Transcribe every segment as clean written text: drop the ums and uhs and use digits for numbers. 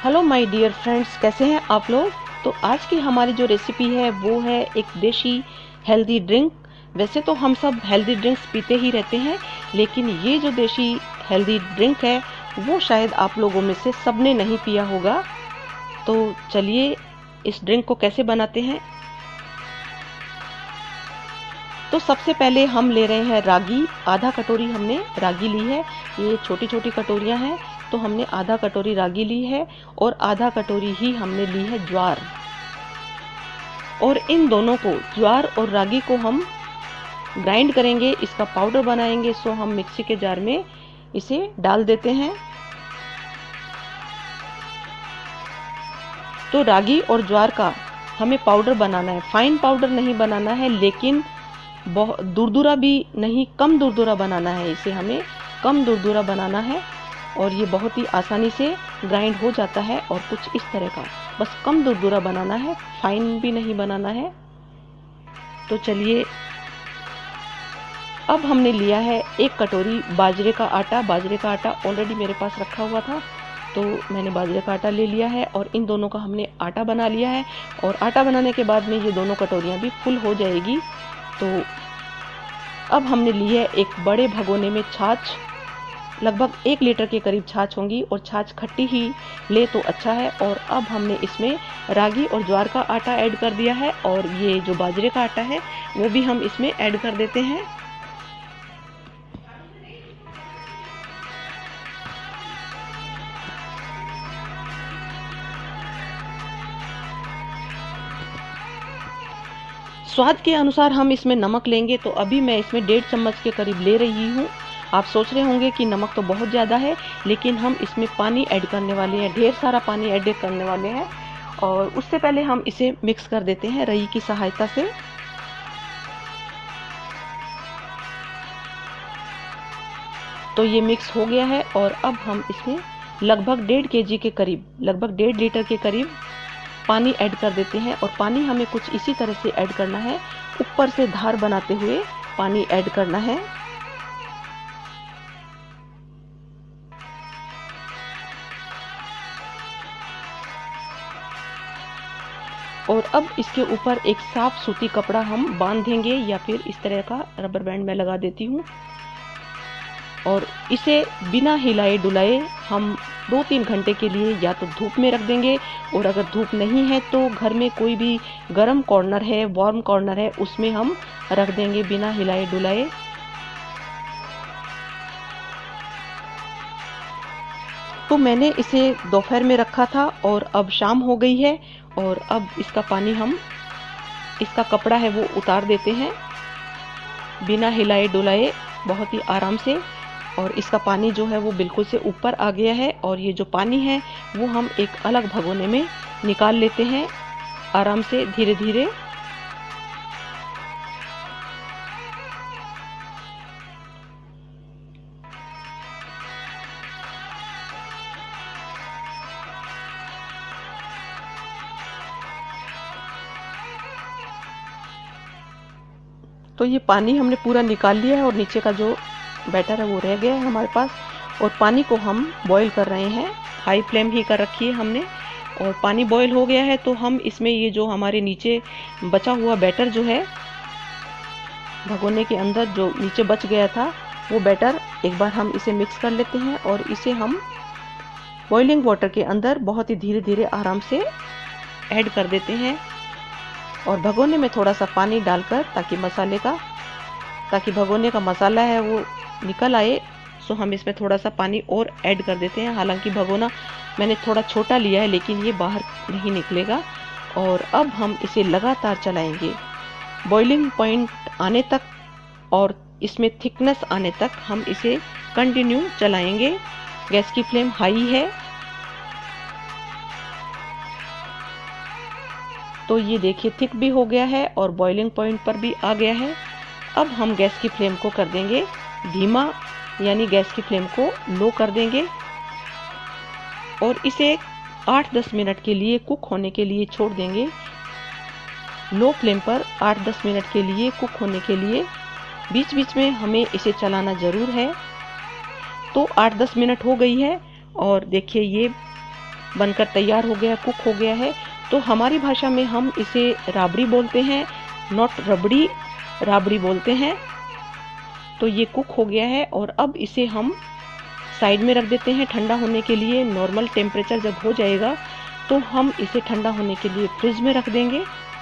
Hello my dear friends, कैसे हैं आप लोग। तो आज की हमारी जो रेसिपी है वो है एक देशी हेल्दी ड्रिंक। वैसे तो हम सब हेल्दी ड्रिंक्स पीते ही रहते हैं, लेकिन ये जो देशी हेल्दी ड्रिंक है वो शायद आप लोगों में से सबने नहीं पिया होगा। तो चलिए इस ड्रिंक को कैसे बनाते हैं। तो सबसे पहले हम ले रहे हैं रागी। आधा कटोरी हमने रागी ली है। ये छोटी छोटी कटोरियां हैं, तो हमने आधा कटोरी रागी ली है और आधा कटोरी ही हमने ली है ज्वार। और इन दोनों को, ज्वार और रागी को, हम ग्राइंड करेंगे, इसका पाउडर बनाएंगे। सो हम मिक्सी के जार में इसे डाल देते हैं। तो रागी और ज्वार का हमें पाउडर बनाना है, फाइन पाउडर नहीं बनाना है, लेकिन बहुत दुरदुरा भी नहीं, कम दुरदुरा बनाना है। इसे हमें कम दुरदुरा बनाना है और ये बहुत ही आसानी से ग्राइंड हो जाता है। और कुछ इस तरह का बस कम दुरदुरा बनाना है, फाइन भी नहीं बनाना है। तो चलिए, अब हमने लिया है एक कटोरी बाजरे का आटा। बाजरे का आटा ऑलरेडी मेरे पास रखा हुआ था, तो मैंने बाजरे का आटा ले लिया है और इन दोनों का हमने आटा बना लिया है। और आटा बनाने के बाद में ये दोनों कटोरियाँ भी फुल हो जाएगी। तो अब हमने ली है एक बड़े भगोने में छाछ। लगभग 1 लीटर के करीब छाछ होंगी, और छाछ खट्टी ही ले तो अच्छा है। और अब हमने इसमें रागी और ज्वार का आटा ऐड कर दिया है, और ये जो बाजरे का आटा है वो भी हम इसमें ऐड कर देते हैं। स्वाद के अनुसार हम इसमें नमक लेंगे। तो अभी मैं इसमें 1.5 चम्मच के करीब ले रही हूँ। आप सोच रहे होंगे कि नमक तो बहुत ज़्यादा है, लेकिन हम इसमें पानी ऐड करने वाले हैं, ढेर सारा पानी ऐड करने वाले हैं। और उससे पहले हम इसे मिक्स कर देते हैं रई की सहायता से। तो ये मिक्स हो गया है, और अब हम इसमें लगभग 1.5 kg के करीब, लगभग 1.5 लीटर के करीब पानी ऐड कर देते हैं। और पानी हमें कुछ इसी तरह से ऐड करना है, ऊपर से धार बनाते हुए पानी ऐड करना है। और अब इसके ऊपर एक साफ सूती कपड़ा हम बांध देंगे, या फिर इस तरह का रबर बैंड मैं लगा देती हूँ। और इसे बिना हिलाए डुलाए हम 2-3 घंटे के लिए या तो धूप में रख देंगे, और अगर धूप नहीं है तो घर में कोई भी गर्म कॉर्नर है, वार्म कॉर्नर है, उसमें हम रख देंगे बिना हिलाए डुलाए। तो मैंने इसे दोपहर में रखा था और अब शाम हो गई है। और अब इसका पानी हम, इसका कपड़ा है वो उतार देते हैं बिना हिलाए डुलाए, बहुत ही आराम से। और इसका पानी जो है वो बिल्कुल से ऊपर आ गया है, और ये जो पानी है वो हम एक अलग भगोने में निकाल लेते हैं आराम से, धीरे धीरे। तो ये पानी हमने पूरा निकाल लिया है, और नीचे का जो बैटर है वो रह गया है हमारे पास। और पानी को हम बॉईल कर रहे हैं, हाई फ्लेम ही कर रखी है हमने। और पानी बॉईल हो गया है, तो हम इसमें ये जो हमारे नीचे बचा हुआ बैटर जो है, भगोने के अंदर जो नीचे बच गया था, वो बैटर एक बार हम इसे मिक्स कर लेते हैं। और इसे हम बॉइलिंग वाटर के अंदर बहुत ही धीरे धीरे आराम से ऐड कर देते हैं। और भगोने में थोड़ा सा पानी डालकर, ताकि भगोने का मसाला है वो निकल आए। सो हम इसमें थोड़ा सा पानी और ऐड कर देते हैं। हालांकि भगोना मैंने थोड़ा छोटा लिया है, लेकिन ये बाहर नहीं निकलेगा। और अब हम इसे लगातार चलाएंगे बॉइलिंग पॉइंट आने तक, और इसमें थिकनेस आने तक हम इसे कंटिन्यू चलाएंगे। गैस की फ्लेम हाई है। तो ये देखिए, थिक भी हो गया है और बॉइलिंग पॉइंट पर भी आ गया है। अब हम गैस की फ्लेम को कर देंगे धीमा, यानी गैस की फ्लेम को लो कर देंगे, और इसे 8-10 मिनट के लिए कुक होने के लिए छोड़ देंगे। लो फ्लेम पर 8-10 मिनट के लिए कुक होने के लिए। बीच बीच में हमें इसे चलाना ज़रूर है। तो 8-10 मिनट हो गई है, और देखिए ये बनकर तैयार हो गया, कुक हो गया है। तो हमारी भाषा में हम इसे राबड़ी बोलते हैं, नॉट रबड़ी, राबड़ी बोलते हैं। तो ये कुक हो गया है और अब इसे हम साइड में रख देते हैं ठंडा होने के लिए। नॉर्मल टेम्परेचर जब हो जाएगा तो हम इसे ठंडा होने के लिए फ्रिज में रख देंगे।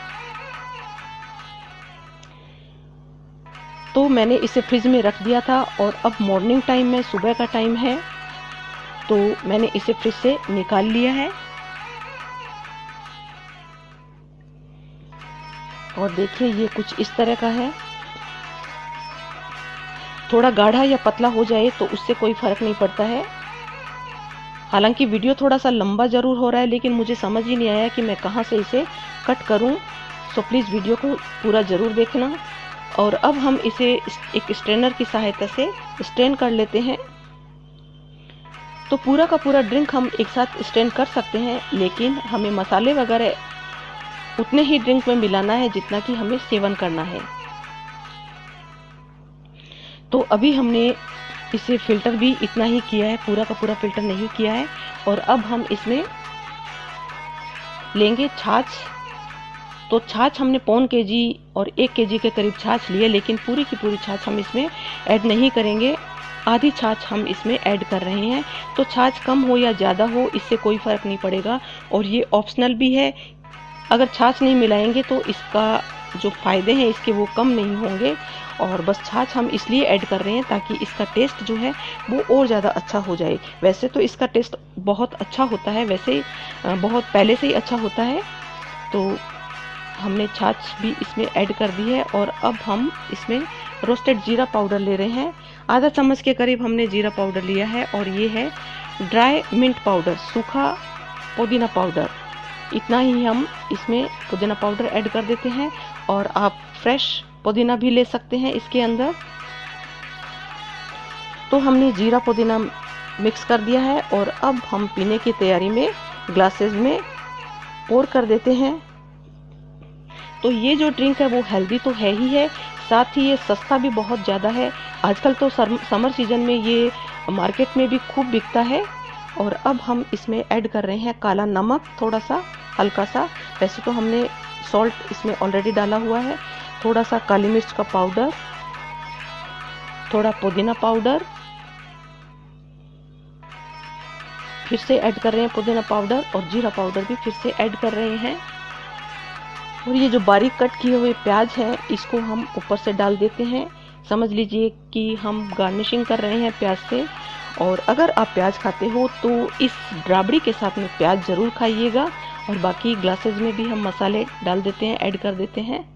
तो मैंने इसे फ्रिज में रख दिया था और अब मॉर्निंग टाइम में, सुबह का टाइम है, तो मैंने इसे फ्रिज से निकाल लिया है। और देखिए ये कुछ इस तरह का है। थोड़ा गाढ़ा या पतला हो जाए तो उससे कोई फर्क नहीं पड़ता है। हालांकि वीडियो थोड़ा सा लंबा जरूर हो रहा है, लेकिन मुझे समझ ही नहीं आया कि मैं कहाँ से इसे कट करूं। सो प्लीज़ वीडियो को पूरा ज़रूर देखना। और अब हम इसे एक स्ट्रेनर की सहायता से स्ट्रेन कर लेते हैं। तो पूरा का पूरा ड्रिंक हम एक साथ स्ट्रेन कर सकते हैं, लेकिन हमें मसाले वगैरह उतने ही ड्रिंक में मिलाना है जितना कि हमें सेवन करना है। तो अभी हमने इसे फिल्टर भी इतना ही किया है, पूरा का पूरा फिल्टर नहीं किया है। और अब हम इसमें लेंगे छाछ। तो छाछ हमने 1.25 kg और 1 kg के करीब छाछ लिए, लेकिन पूरी की पूरी छाछ हम इसमें ऐड नहीं करेंगे, आधी छाछ हम इसमें ऐड कर रहे हैं। तो छाछ कम हो या ज़्यादा हो इससे कोई फ़र्क नहीं पड़ेगा, और ये ऑप्शनल भी है। अगर छाछ नहीं मिलाएंगे तो इसका जो फ़ायदे हैं इसके वो कम नहीं होंगे। और बस छाछ हम इसलिए ऐड कर रहे हैं ताकि इसका टेस्ट जो है वो और ज़्यादा अच्छा हो जाए। वैसे तो इसका टेस्ट बहुत अच्छा होता है, वैसे बहुत पहले से ही अच्छा होता है। तो हमने छाछ भी इसमें ऐड कर दी है। और अब हम इसमें रोस्टेड जीरा पाउडर ले रहे हैं। आधा चम्मच के करीब हमने जीरा पाउडर लिया है। और ये है ड्राई मिंट पाउडर, सूखा पुदीना पाउडर। इतना ही हम इसमें पुदीना पाउडर ऐड कर देते हैं। और आप फ्रेश पुदीना भी ले सकते हैं इसके अंदर। तो हमने जीरा पुदीना मिक्स कर दिया है और अब हम पीने की तैयारी में ग्लासेस में पोर कर देते हैं। तो ये जो ड्रिंक है वो हेल्दी तो है ही है, साथ ही ये सस्ता भी बहुत ज़्यादा है। आजकल तो समर सीजन में ये मार्केट में भी खूब बिकता है। और अब हम इसमें ऐड कर रहे हैं काला नमक, थोड़ा सा, हल्का सा। वैसे तो हमने सॉल्ट इसमें ऑलरेडी डाला हुआ है। थोड़ा सा काली मिर्च का पाउडर, थोड़ा पुदीना पाउडर, फिर से ऐड कर रहे हैं पुदीना पाउडर, और जीरा पाउडर भी फिर से ऐड कर रहे हैं। और ये जो बारीक कट किए हुए प्याज है इसको हम ऊपर से डाल देते हैं। समझ लीजिए कि हम गार्निशिंग कर रहे हैं प्याज से। और अगर आप प्याज खाते हो तो इस राबड़ी के साथ में प्याज ज़रूर खाइएगा। और बाकी ग्लासेस में भी हम मसाले डाल देते हैं, ऐड कर देते हैं।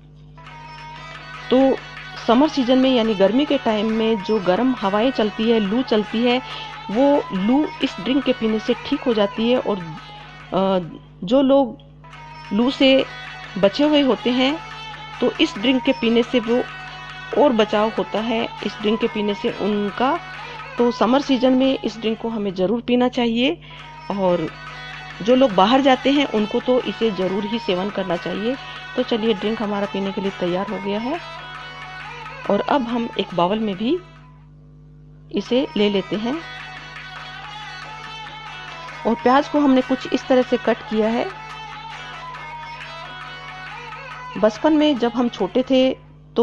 तो समर सीजन में यानी गर्मी के टाइम में जो गर्म हवाएं चलती है, लू चलती है, वो लू इस ड्रिंक के पीने से ठीक हो जाती है। और जो लोग लू से बचे हुए होते हैं तो इस ड्रिंक के पीने से वो और बचाव होता है, इस ड्रिंक के पीने से उनका। तो समर सीजन में इस ड्रिंक को हमें ज़रूर पीना चाहिए। और जो लोग बाहर जाते हैं उनको तो इसे ज़रूर ही सेवन करना चाहिए। तो चलिए, ड्रिंक हमारा पीने के लिए तैयार हो गया है। और अब हम एक बाउल में भी इसे ले लेते हैं। और प्याज को हमने कुछ इस तरह से कट किया है। बचपन में जब हम छोटे थे तो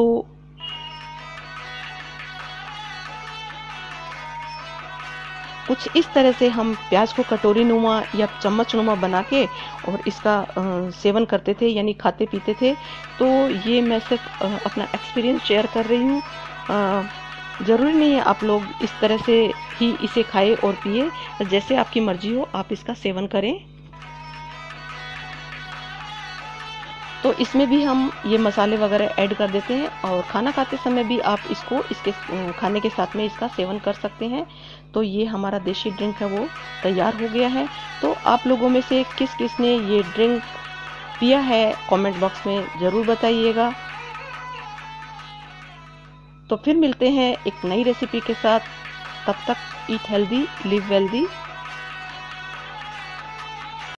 कुछ इस तरह से हम प्याज को कटोरी नुमा या चम्मच नुमा बना के और इसका सेवन करते थे, यानी खाते पीते थे। तो ये मैं सिर्फ अपना एक्सपीरियंस शेयर कर रही हूँ। ज़रूरी नहीं है आप लोग इस तरह से ही इसे खाए और पिए, जैसे आपकी मर्जी हो आप इसका सेवन करें। तो इसमें भी हम ये मसाले वगैरह ऐड कर देते हैं। और खाना खाते समय भी आप इसको इसके खाने के साथ में इसका सेवन कर सकते हैं। तो ये हमारा देशी ड्रिंक है वो तैयार हो गया है। तो आप लोगों में से किस किस ने ये ड्रिंक पिया है कमेंट बॉक्स में ज़रूर बताइएगा। तो फिर मिलते हैं एक नई रेसिपी के साथ। तब तक ईट हेल्दी, लिव वेल्दी।